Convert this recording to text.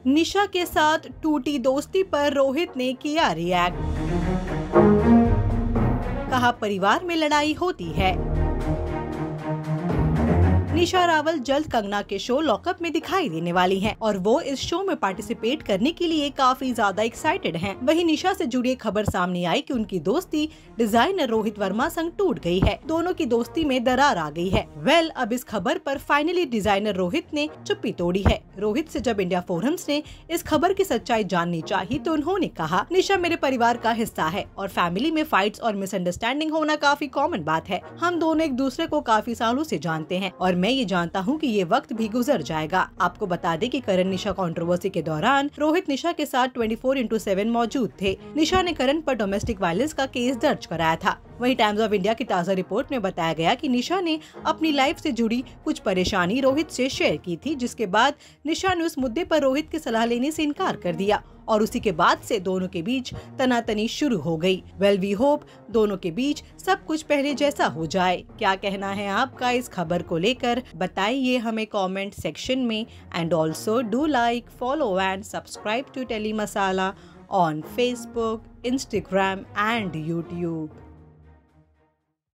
निशा के साथ टूटी दोस्ती पर रोहित ने किया रिएक्ट। कहा परिवार में लड़ाई होती है। निशा रावल जल्द कंगना के शो लॉकअप में दिखाई देने वाली हैं और वो इस शो में पार्टिसिपेट करने के लिए काफी ज्यादा एक्साइटेड हैं। वहीं निशा से जुड़ी एक खबर सामने आई कि उनकी दोस्ती डिजाइनर रोहित वर्मा संग टूट गई है। दोनों की दोस्ती में दरार आ गई है। अब इस खबर पर फाइनली डिजाइनर रोहित ने चुप्पी तोड़ी है। रोहित से जब इंडिया फोरम्स ने इस खबर की सच्चाई जाननी चाहिए तो उन्होंने कहा, निशा मेरे परिवार का हिस्सा है और फैमिली में फाइट्स और मिसअंडरस्टैंडिंग होना काफी कॉमन बात है। हम दोनों एक दूसरे को काफी सालों से जानते हैं और मैं ये जानता हूँ कि ये वक्त भी गुजर जाएगा। आपको बता दें कि करण निशा कंट्रोवर्सी के दौरान रोहित निशा के साथ 24/7 मौजूद थे। निशा ने करण पर डोमेस्टिक वायलेंस का केस दर्ज कराया था। वहीं टाइम्स ऑफ इंडिया की ताज़ा रिपोर्ट में बताया गया कि निशा ने अपनी लाइफ से जुड़ी कुछ परेशानी रोहित से शेयर की थी, जिसके बाद निशा ने उस मुद्दे पर रोहित की सलाह लेने से इनकार कर दिया और उसी के बाद से दोनों के बीच तनातनी शुरू हो गई। वी होप दोनों के बीच सब कुछ पहले जैसा हो जाए। क्या कहना है आपका इस खबर को लेकर, बताइए हमें कमेंट सेक्शन में। And also do like, follow and subscribe to tele masala on Facebook, Instagram and YouTube.